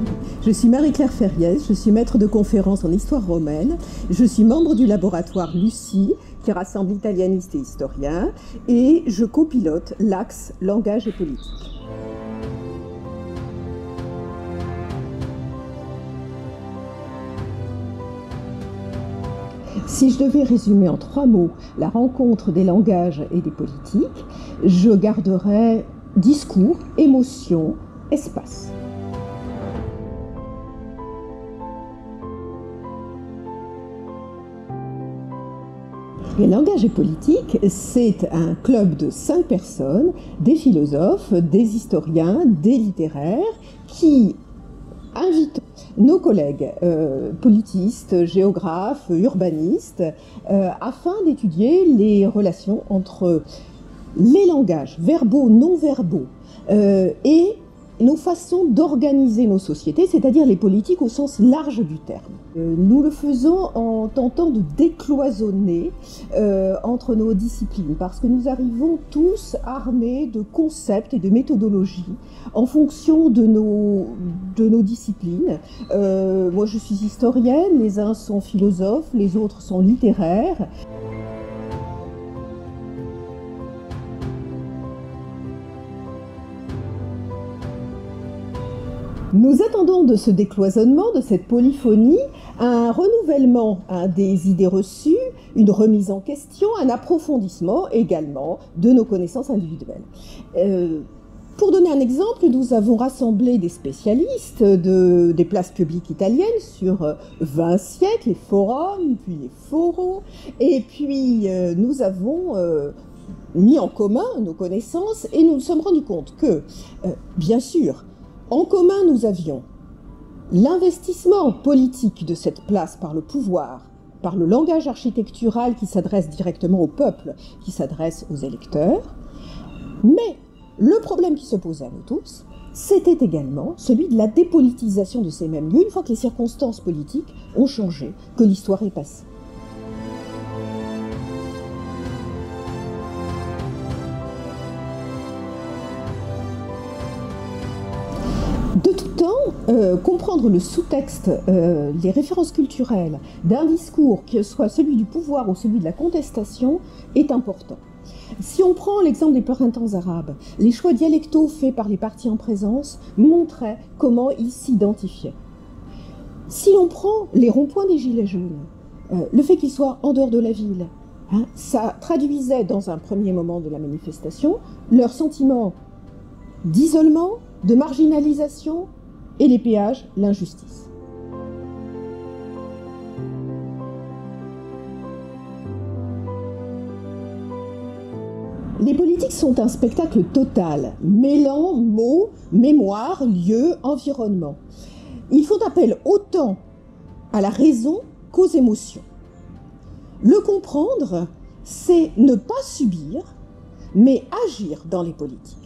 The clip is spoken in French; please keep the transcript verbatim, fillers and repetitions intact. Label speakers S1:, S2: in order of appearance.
S1: Je suis Marie-Claire Ferriès, je suis maître de conférence en histoire romaine. Je suis membre du laboratoire Lucie, qui rassemble italianistes et historiens, et je copilote l'axe langage et politique. Si je devais résumer en trois mots la rencontre des langages et des politiques, je garderais discours, émotion, espace. Les langages et politiques, c'est un club de cinq personnes, des philosophes, des historiens, des littéraires, qui invitent nos collègues euh, politistes, géographes, urbanistes, euh, afin d'étudier les relations entre les langages verbaux, non-verbaux, euh, et nos façons d'organiser nos sociétés, c'est-à-dire les politiques au sens large du terme. Euh, nous le faisons en tentant de décloisonner euh, entre nos disciplines, parce que nous arrivons tous armés de concepts et de méthodologies en fonction de nos, de nos disciplines. Euh, moi je suis historienne, les uns sont philosophes, les autres sont littéraires. Nous attendons de ce décloisonnement, de cette polyphonie, un renouvellement hein, des idées reçues, une remise en question, un approfondissement également de nos connaissances individuelles. Euh, pour donner un exemple, nous avons rassemblé des spécialistes de, des places publiques italiennes sur vingt siècles, les forums, puis les foraux, et puis euh, nous avons euh, mis en commun nos connaissances et nous nous sommes rendus compte que, euh, bien sûr, en commun, nous avions l'investissement politique de cette place par le pouvoir, par le langage architectural qui s'adresse directement au peuple, qui s'adresse aux électeurs. Mais le problème qui se posait à nous tous, c'était également celui de la dépolitisation de ces mêmes lieux, une fois que les circonstances politiques ont changé, que l'histoire est passée. De tout temps, euh, comprendre le sous-texte, euh, les références culturelles d'un discours, que ce soit celui du pouvoir ou celui de la contestation, est important. Si on prend l'exemple des printemps arabes, les choix dialectaux faits par les partis en présence montraient comment ils s'identifiaient. Si l'on prend les ronds-points des Gilets jaunes, euh, le fait qu'ils soient en dehors de la ville, hein, ça traduisait dans un premier moment de la manifestation leur sentiment d'isolement, de marginalisation, et les péages, l'injustice. Les politiques sont un spectacle total, mêlant mots, mémoire, lieu, environnement. Ils font appel autant à la raison qu'aux émotions. Le comprendre, c'est ne pas subir, mais agir dans les politiques.